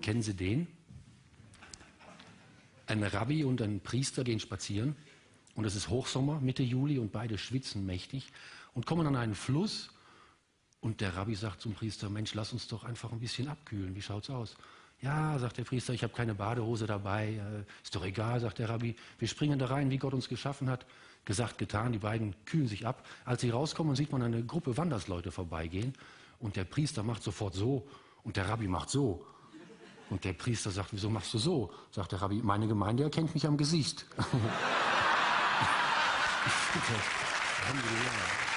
Kennen Sie den? Ein Rabbi und ein Priester gehen spazieren und es ist Hochsommer, Mitte Juli, und beide schwitzen mächtig und kommen an einen Fluss und der Rabbi sagt zum Priester: Mensch, lass uns doch einfach ein bisschen abkühlen, wie schaut's aus? Ja, sagt der Priester, ich habe keine Badehose dabei. Ist doch egal, sagt der Rabbi, wir springen da rein, wie Gott uns geschaffen hat. Gesagt, getan, die beiden kühlen sich ab. Als sie rauskommen, sieht man eine Gruppe Wandersleute vorbeigehen und der Priester macht sofort so und der Rabbi macht so. Und der Priester sagt: Wieso machst du so? Sagt der Rabbi: Meine Gemeinde erkennt mich am Gesicht. Alhamdulillah.